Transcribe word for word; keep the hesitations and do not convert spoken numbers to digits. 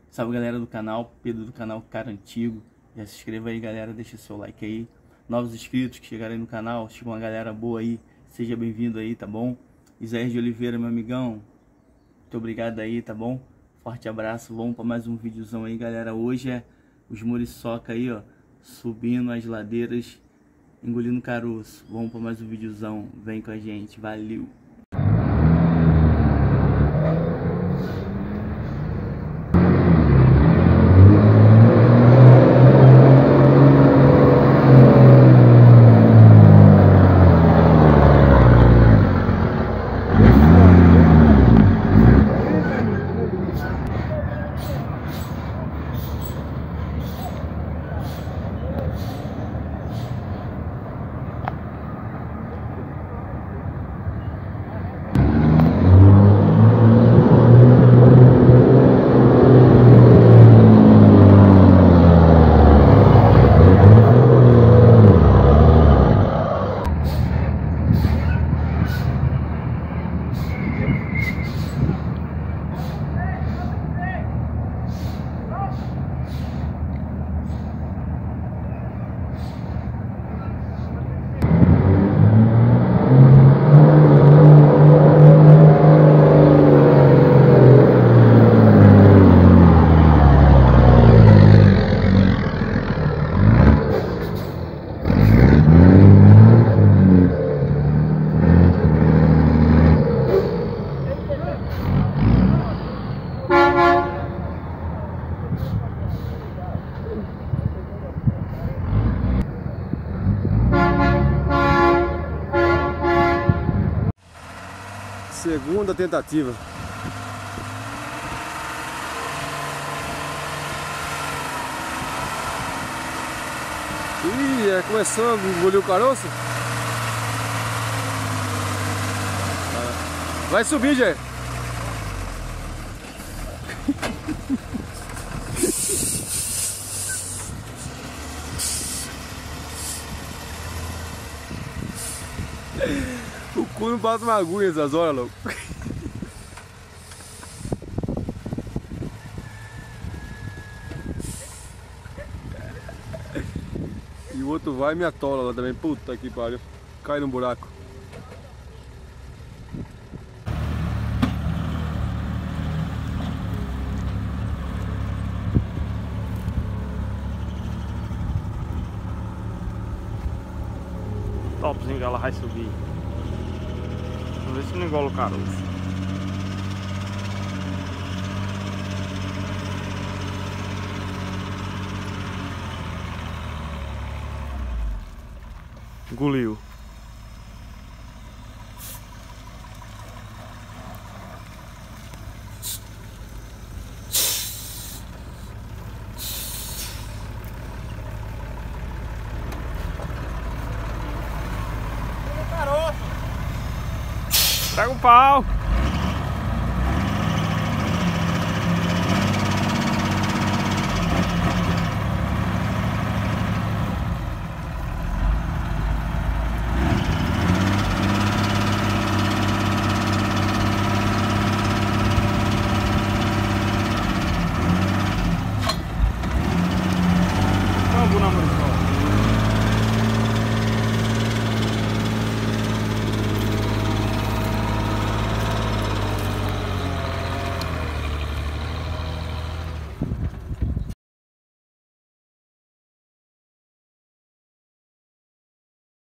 Salve galera do canal, Pedro do canal Cara Antigo. Já se inscreva aí galera, deixa seu like aí. Novos inscritos que chegaram aí no canal, chegou uma galera boa aí, seja bem-vindo aí, tá bom? Isaías de Oliveira, meu amigão, muito obrigado aí, tá bom? Forte abraço, vamos para mais um videozão aí galera. Hoje é os muriçoca aí, ó, subindo as ladeiras, engolindo caroço. Vamos para mais um videozão, vem com a gente, valeu! Segunda tentativa. Ih, já começou a engolir o caroço. Vai subir, Jé. O cu não passa uma agulha nessas horas, louco. E o outro vai e me atola lá também. Puta que pariu. Cai no buraco. Topzinho que ela vai subir. Vamos ver se não engola o caroço. Engoliu. Pega o pau.